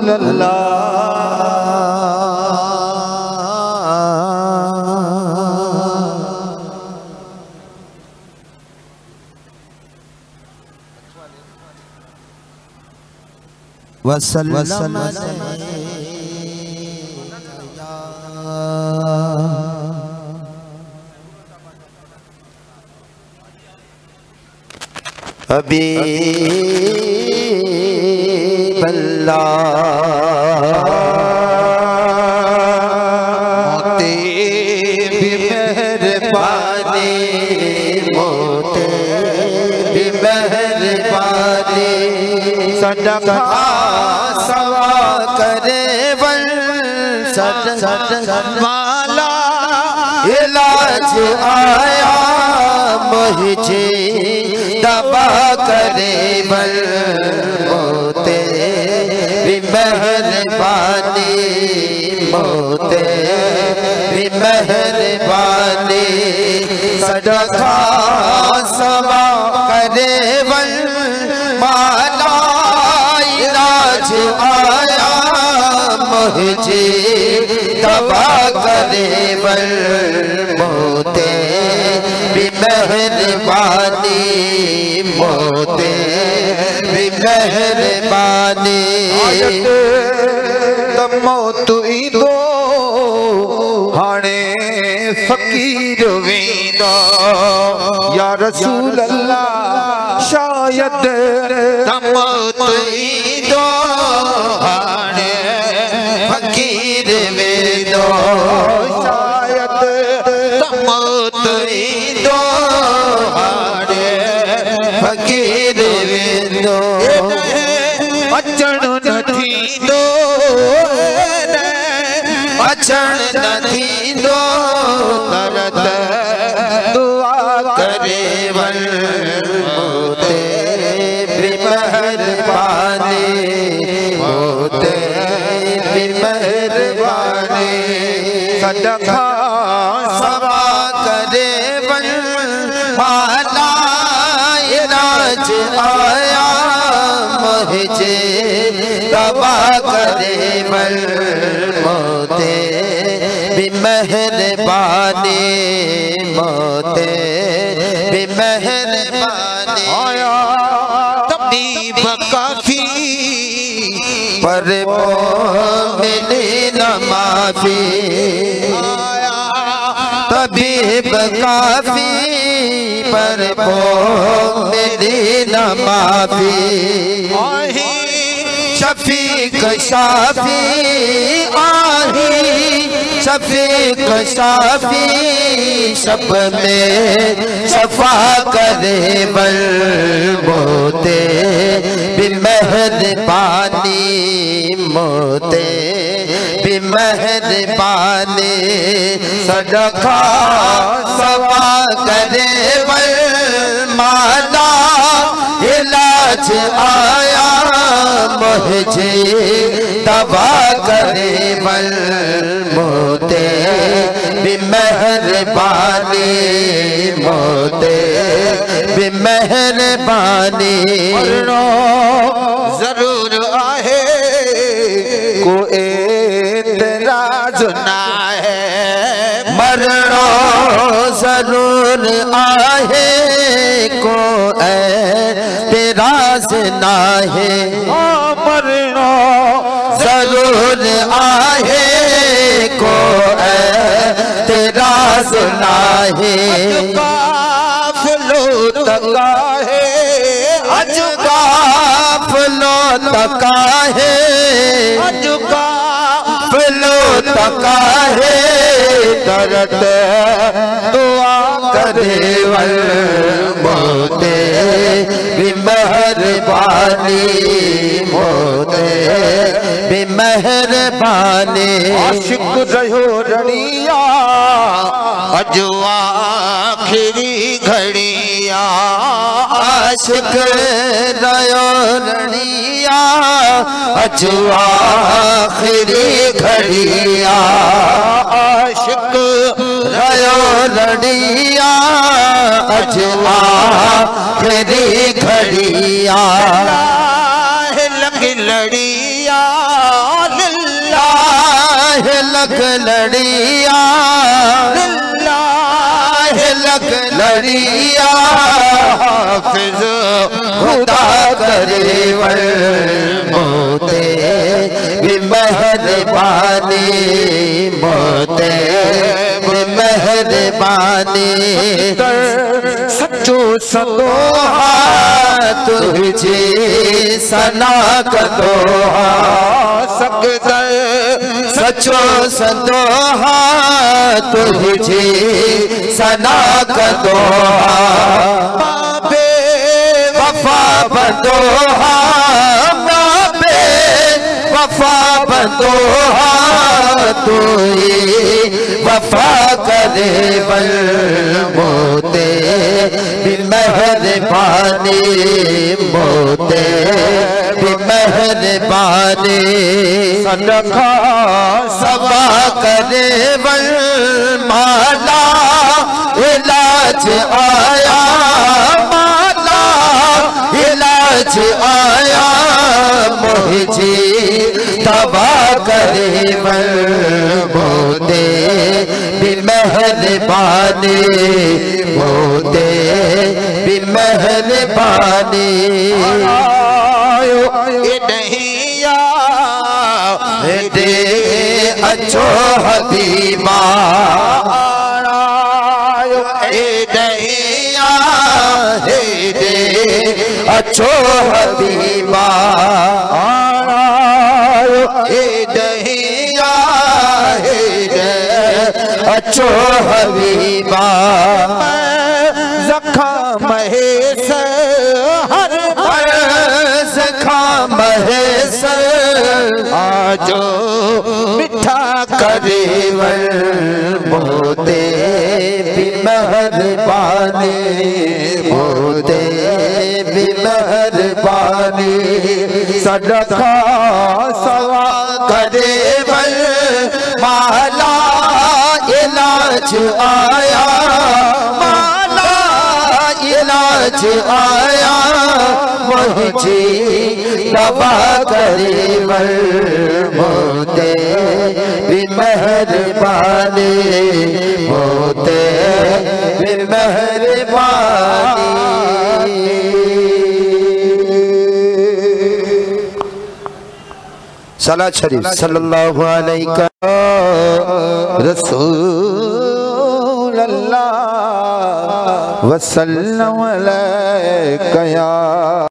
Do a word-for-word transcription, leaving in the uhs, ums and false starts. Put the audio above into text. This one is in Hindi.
रसूल अल्लाह वसल्लम हबीब अल्लाह मोते भी मेहरबानी मोते भी मेहरबानी सदका सवा करे वन सद सद वाला इलाज आया मुझे दबा करे बल मोते भी मेहरबानी मोते भी मेहरबानी सदका सवा करे बल माला इलाज आया मुझे दबा करे बल मोते भी मेहरबानी मोते भी मेहरबानी तमो तु ईंदो हाणे फकीर वेंदो या रसूल अल्लाह शायद तमो तु ईंदो हाणे फकीर वेंदो शायद तमो तु ईंदो हाणे फकीर वेंदो अचण न थींदो अचण न थींदो करत दुआ करे वन मोते भी मेहरबानी मोते भी मेहरबानी सदका सवा करे वन माला इलाज आया मुझे दबा करे बल मोते भी मेहरबानी मोते भी मेहरबानी आया तबीब काफी पर मोमिन माफी आया तबीब काफी पर मोमिन माफी शफीक शाफी आही शफीक शाफी शब में शफा करे बल मोते भी मेहरबानी मोते भी मेहरबानी सदका सवा करे बल माला इलाज आया मुझे दबा करे बल मोते भी मेहरबानी मोते भी मेहरबानी जरूर आहे को एतराज ना है मरणो जरूर आहे को एतराज ना है मरणो जरूर आहे को एतराज ना है काफलो तका है अज काफलो तका है अज काफलो तका है करत दुआ करे वल मोते भी मेहरबानी मोते भी मेहरबानी आशिक रहो रड़िया अजो आखिरी घड़िया आशिक रहो रड़िया अजो आखिरी घड़िया आशिक रहो रड़िया अजो आखिरी घड़िया लग लड़िया लिल्लाह लख लड़िया लिल्लाह लख लड़िया हाफिज खुदा करे वल मोते भी मेहरबानी मोते भी मेहरबानी सच्चो सदोहा तुझे सना कदोहा सकदर सच्चो सदोहा तुझे सना कदोहा बाबे वफा बदोहा बाबे वफा बदोहा तू वफा करे बल मोते भी मेहरबानी मोते भी मेहरबानी सदका सवा करे बल माला इलाज आया माला इलाज आया मुझे दवा करे बल मोते भी मेहरबानी मोते भी मेहरबानी नहीं दे अच्छो हबीबा दे अच्छो हबीबा अच्छो हबीबा ज़ख़म महेश हर ज़ख़म महेश आजो मिठा करे वल मोते भी मेहरबानी मोते भी मेहरबानी सदका सवा करे वल माला इलाज आया माला इलाज आया मुझे दवा करे वल मोते भी मेहरबानी मोते भी मेहरबानी। सलात शरीफ सल्लल्लाहु अलैहि रसूल अल्लाह वसल्लम अलैका या